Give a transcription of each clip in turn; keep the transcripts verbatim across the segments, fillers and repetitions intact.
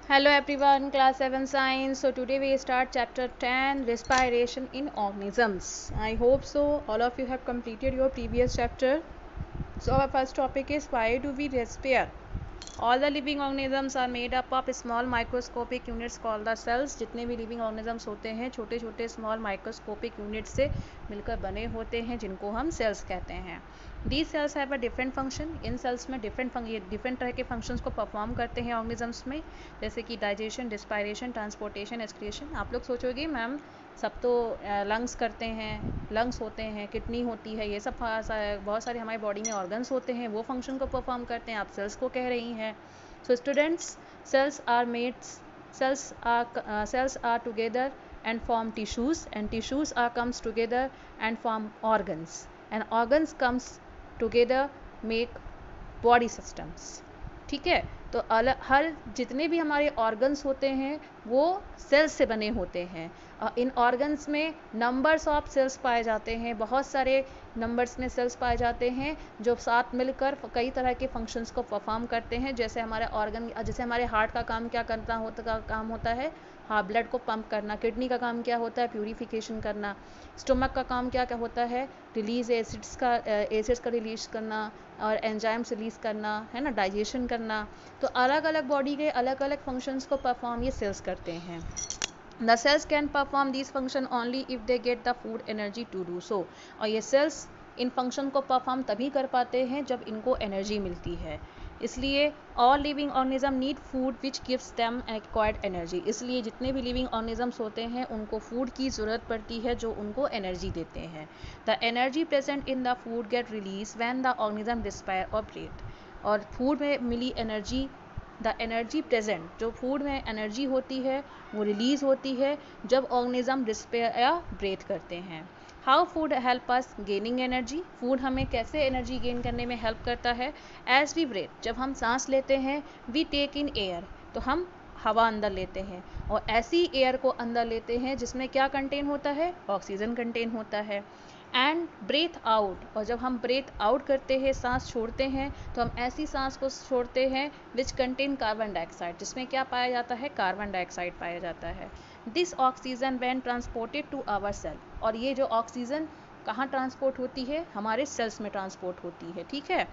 Hello everyone, class seven science. So today we start chapter ten, respiration in organisms. I hope so all of you have completed your previous chapter. So our first topic is, why do we respire? All the living organisms are made up of small microscopic units called the cells. जितने भी living organisms होते हैं छोटे छोटे small microscopic units से मिलकर बने होते हैं, जिनको हम cells कहते हैं. These cells have a different function. In cells में different different तरह के functions को perform करते हैं organisms में, जैसे कि digestion, respiration, transportation, excretion. आप लोग सोचोगे मैम सब तो लंग्स करते हैं, लंग्स होते हैं, किडनी होती है, ये सब बहुत सारे हमारी बॉडी में ऑर्गन्स होते हैं, वो फंक्शन को परफॉर्म करते हैं, आप सेल्स को कह रही हैं. So students, cells are made cells are cells are together and form tissues, and tissues are comes together and form organs, and organs comes together make body systems. ठीक है, तो अलग हर जितने भी हमारे ऑर्गन्स होते हैं वो सेल्स से बने होते हैं. इन ऑर्गन्स में नंबर्स ऑफ सेल्स पाए जाते हैं, बहुत सारे नंबर्स में सेल्स पाए जाते हैं जो साथ मिलकर कई तरह के फंक्शंस को परफॉर्म करते हैं. जैसे हमारे ऑर्गन, जैसे हमारे हार्ट का काम क्या करना होता का काम होता है, हाँ ब्लड को पंप करना. किडनी का काम क्या होता है, प्यूरिफिकेशन करना. स्टमक का काम क्या क्या होता है, रिलीज एसिड्स का एसिड्स का रिलीज करना और एंजाइम्स रिलीज करना, है ना, डाइजेशन करना. तो अलग अलग बॉडी के अलग अलग फंक्शंस को परफॉर्म ये सेल्स करते हैं. The cells can perform these function only if they get the food energy to do so. और ये cells इन फंक्शन को परफॉर्म तभी कर पाते हैं जब इनको एनर्जी मिलती है. इसलिए all living organism need food which gives them acquired energy. इसलिए जितने भी living organisms होते हैं उनको फूड की ज़रूरत पड़ती है जो उनको एनर्जी देते हैं. The energy present in the food get released when the organism respire or breathe. और फूड में मिली एनर्जी, द एनर्जी प्रेजेंट, जो फूड में एनर्जी होती है वो रिलीज़ होती है जब ऑर्गेनिज्म रिस्पायर या ब्रेथ करते हैं. How food help us gaining energy. Food हमें कैसे एनर्जी गेन करने में हेल्प करता है. एज वी ब्रेथ, जब हम सांस लेते हैं, वी टेक इन एयर, तो हम हवा अंदर लेते हैं, और ऐसी एयर को अंदर लेते हैं जिसमें क्या कंटेन होता है, ऑक्सीजन कंटेन होता है. एंड ब्रेथ आउट, और जब हम ब्रेथ आउट करते हैं, सांस छोड़ते हैं, तो हम ऐसी सांस को छोड़ते हैं विच कंटेन कार्बन डाइऑक्साइड, जिसमें क्या पाया जाता है, कार्बन डाइऑक्साइड पाया जाता है. This oxygen when transported to our cell, और ये जो ऑक्सीजन कहाँ ट्रांसपोर्ट होती है, हमारे सेल्स में ट्रांसपोर्ट होती है. ठीक है,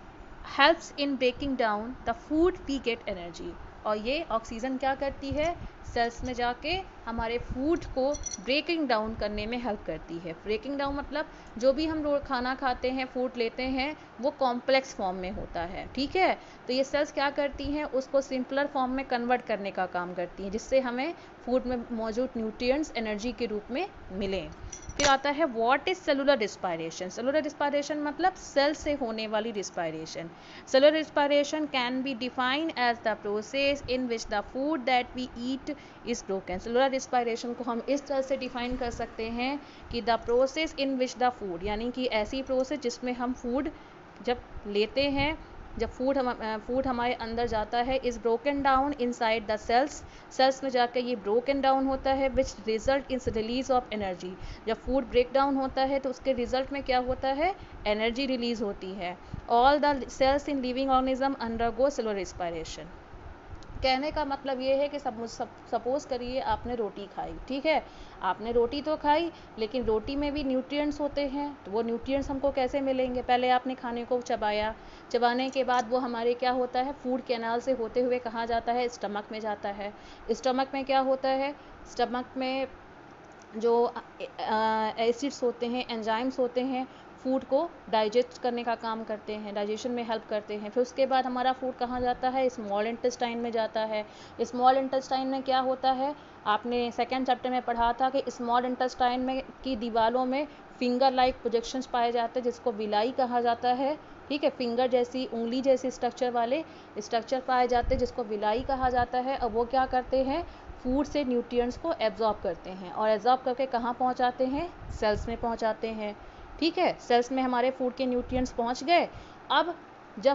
helps in breaking down the food we get energy. और ये ऑक्सीजन क्या करती है, सेल्स में जाके हमारे फूड को ब्रेकिंग डाउन करने में हेल्प करती है. ब्रेकिंग डाउन मतलब जो भी हम खाना खाते हैं, फूड लेते हैं, वो कॉम्प्लेक्स फॉर्म में होता है. ठीक है, तो ये सेल्स क्या करती हैं, उसको सिंपलर फॉर्म में कन्वर्ट करने का काम करती हैं, जिससे हमें फूड में मौजूद न्यूट्रिएंट्स एनर्जी के रूप में मिलें. फिर आता है what is cellular respiration. Cellular respiration मतलब सेल से होने वाली respiration. Cellular respiration can be defined as the process in which the food that we eat is broken. Cellular respiration को हम इस तरह से डिफाइन कर सकते हैं कि the process in which the food, यानी कि ऐसी प्रोसेस जिसमें हम फूड जब लेते हैं, जब फूड हम फूड हमारे अंदर जाता है, is broken down inside the cells. Cells में जाकर ये ब्रोकन डाउन होता है which result in release of energy. जब फूड ब्रेक डाउन होता है तो उसके रिजल्ट में क्या होता है, एनर्जी रिलीज होती है. All the cells in living organism undergo cellular respiration. कहने का मतलब ये है कि सब सपोज करिए आपने रोटी खाई. ठीक है, आपने रोटी तो खाई, लेकिन रोटी में भी न्यूट्रिएंट्स होते हैं, तो वो न्यूट्रिएंट्स हमको कैसे मिलेंगे. पहले आपने खाने को चबाया, चबाने के बाद वो हमारे क्या होता है, फूड कैनाल से होते हुए कहाँ जाता है, स्टमक में जाता है. स्टमक में क्या होता है, स्टमक में जो एसिड्स होते हैं, एंजाइम्स होते हैं, फूड को डाइजेस्ट करने का काम करते हैं, डाइजेशन में हेल्प करते हैं. फिर उसके बाद हमारा फूड कहाँ जाता है, स्मॉल इंटेस्टाइन में जाता है. स्मॉल इंटेस्टाइन में क्या होता है, आपने सेकेंड चैप्टर में पढ़ा था कि स्मॉल इंटेस्टाइन में की दीवारों में फिंगर लाइक प्रोजेक्शंस पाए जाते हैं, जिसको विलाई कहा जाता है. ठीक है, फिंगर जैसी, उंगली जैसी स्ट्रक्चर वाले स्ट्रक्चर पाए जाते हैं जिसको विलाई कहा जाता है. और वो क्या करते हैं, फूड से न्यूट्रिएंट्स को एब्जॉर्ब करते हैं, और एब्जॉर्ब करके कहाँ पहुँचाते हैं, सेल्स में पहुँचाते हैं. ठीक है, सेल्स में हमारे फूड के न्यूट्रिएंट्स पहुंच गए. अब जब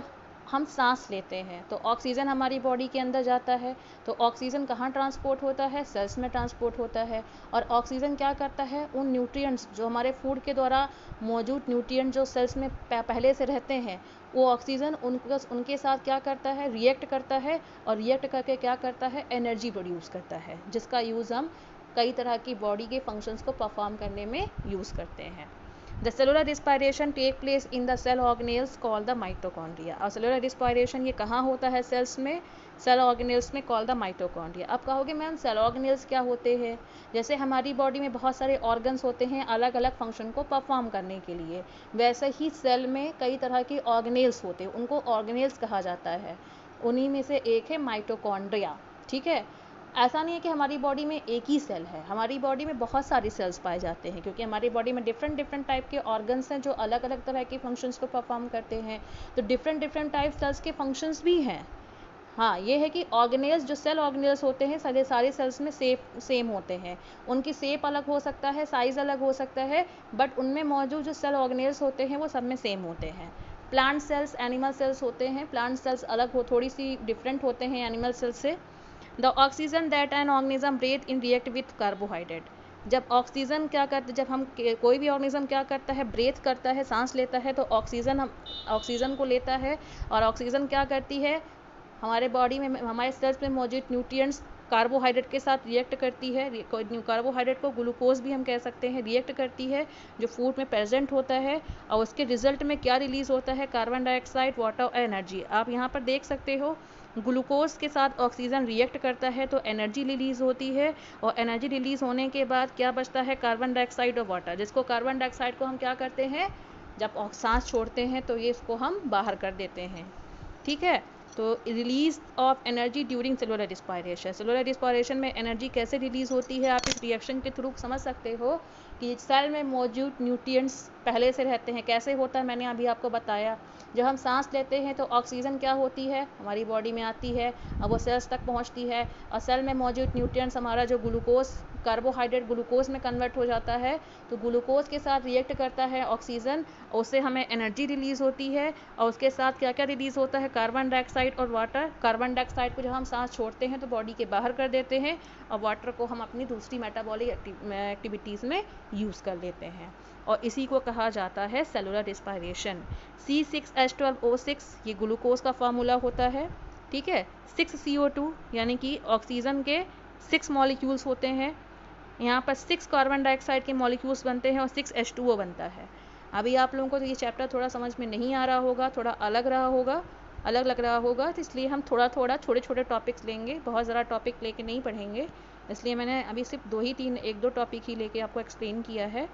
हम सांस लेते हैं तो ऑक्सीजन हमारी बॉडी के अंदर जाता है, तो ऑक्सीजन कहाँ ट्रांसपोर्ट होता है, सेल्स में ट्रांसपोर्ट होता है। और ऑक्सीजन क्या करता है, उन न्यूट्रिएंट्स जो हमारे फूड के द्वारा मौजूद न्यूट्रिएंट जो सेल्स में पहले से रहते हैं, वो ऑक्सीजन उनके उनके साथ क्या करता है, रिएक्ट करता है, और रिएक्ट करके क्या करता है, एनर्जी प्रोड्यूस करता है, जिसका यूज़ हम कई तरह की बॉडी के फंक्शंस को परफॉर्म करने में यूज़ करते हैं। The cellular respiration take place in the cell organelles called the mitochondria। और cellular respiration ये कहाँ होता है, सेल्स में, सेल ऑर्गेनेल्स में, called the mitochondria। अब कहोगे मैम सेल ऑर्गेनेल्स क्या होते हैं? जैसे हमारी बॉडी में बहुत सारे ऑर्गन्स होते हैं अलग अलग फंक्शन को परफॉर्म करने के लिए, वैसे ही सेल में कई तरह के ऑर्गेनेल्स होते हैं, उनको ऑर्गेनेल्स कहा जाता है। उन्हीं में से एक है माइटोकॉन्ड्रिया। ठीक है, ऐसा नहीं है कि हमारी बॉडी में एक ही सेल है, हमारी बॉडी में बहुत सारी सेल्स पाए जाते हैं, क्योंकि हमारी बॉडी में डिफरेंट डिफरेंट टाइप के ऑर्गन्स हैं जो अलग अलग तरह के फंक्शंस को परफॉर्म करते हैं। तो डिफरेंट डिफरेंट टाइप सेल्स के फंक्शंस भी हैं। हाँ, ये है कि ऑर्गेनेल्स जो सेल ऑर्गेनेल्स होते हैं सारे सारे सेल्स में सेम सेम होते हैं, उनकी शेप अलग हो सकता है, साइज़ अलग हो सकता है, बट उनमें मौजूद जो सेल ऑर्गेनेल्स होते हैं वो सब में सेम होते हैं। प्लांट सेल्स, एनिमल सेल्स होते हैं, प्लांट सेल्स अलग हो, थोड़ी सी डिफरेंट होते हैं एनिमल सेल्स से। The oxygen that an organism breathe in react with carbohydrate. जब ऑक्सीजन क्या करते जब हम कोई भी ऑर्गेनिज्म क्या करता है, ब्रेथ करता है, सांस लेता है, तो ऑक्सीजन हम ऑक्सीजन को लेता है, और ऑक्सीजन क्या करती है, हमारे बॉडी में हमारे सेल्स में मौजूद न्यूट्रिएंट्स कार्बोहाइड्रेट के साथ रिएक्ट करती है। कार्बोहाइड्रेट को ग्लूकोज भी हम कह सकते हैं, रिएक्ट करती है जो फूड में प्रेजेंट होता है, और उसके रिजल्ट में क्या रिलीज होता है, कार्बन डाइऑक्साइड, वाटर और एनर्जी। आप यहाँ पर देख सकते हो ग्लूकोज के साथ ऑक्सीजन रिएक्ट करता है तो एनर्जी रिलीज होती है, और एनर्जी रिलीज होने के बाद क्या बचता है, कार्बन डाइऑक्साइड और वाटर, जिसको कार्बन डाइऑक्साइड को हम क्या करते हैं, जब सांस छोड़ते हैं तो ये इसको हम बाहर कर देते हैं। ठीक है, तो release of energy during cellular respiration. Cellular respiration में एनर्जी कैसे रिलीज होती है, आप इस रिएक्शन के थ्रू समझ सकते हो कि सेल में मौजूद न्यूट्रिएंट्स पहले से रहते हैं। कैसे होता है, मैंने अभी आपको बताया। जब हम सांस लेते हैं तो ऑक्सीजन क्या होती है, हमारी बॉडी में आती है, अब वो सेल्स तक पहुंचती है, और सेल में मौजूद न्यूट्रिएंट्स हमारा जो ग्लूकोज, कार्बोहाइड्रेट ग्लूकोज में कन्वर्ट हो जाता है, तो ग्लूकोज के साथ रिएक्ट करता है ऑक्सीजन, उससे हमें एनर्जी रिलीज होती है, और उसके साथ क्या क्या रिलीज होता है, कार्बन डाइऑक्साइड और वाटर। कार्बन डाइऑक्साइड को जब हम सांस छोड़ते हैं तो बॉडी के बाहर कर देते हैं, और वाटर को हम अपनी दूसरी मेटाबॉलिक एक्टिविटीज़ में यूज़ कर लेते हैं, और इसी को कहा जाता है cellular respiration. C six H twelve O six ये ग्लूकोज का फार्मूला होता है। ठीक है, सिक्स सी ओ टू यानी कि ऑक्सीजन के सिक्स मॉलिक्यूल्स होते हैं, यहाँ पर सिक्स कार्बन डाइऑक्साइड के मॉलिक्यूल्स बनते हैं, और सिक्स एच टू ओ बनता है। अभी आप लोगों को तो ये चैप्टर थोड़ा समझ में नहीं आ रहा होगा, थोड़ा अलग रहा होगा, अलग लग रहा होगा, तो इसलिए हम थोड़ा थोड़ा छोटे छोटे टॉपिक्स लेंगे, बहुत ज़्यादा टॉपिक लेके नहीं पढ़ेंगे, इसलिए मैंने अभी सिर्फ दो ही तीन एक दो टॉपिक ही लेके आपको एक्सप्लेन किया है।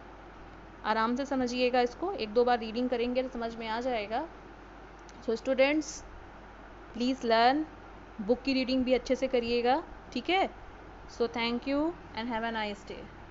आराम से समझिएगा इसको, एक दो बार रीडिंग करेंगे तो समझ में आ जाएगा। So students please learn, book की रीडिंग भी अच्छे से करिएगा। ठीक है, so thank you and have a nice day.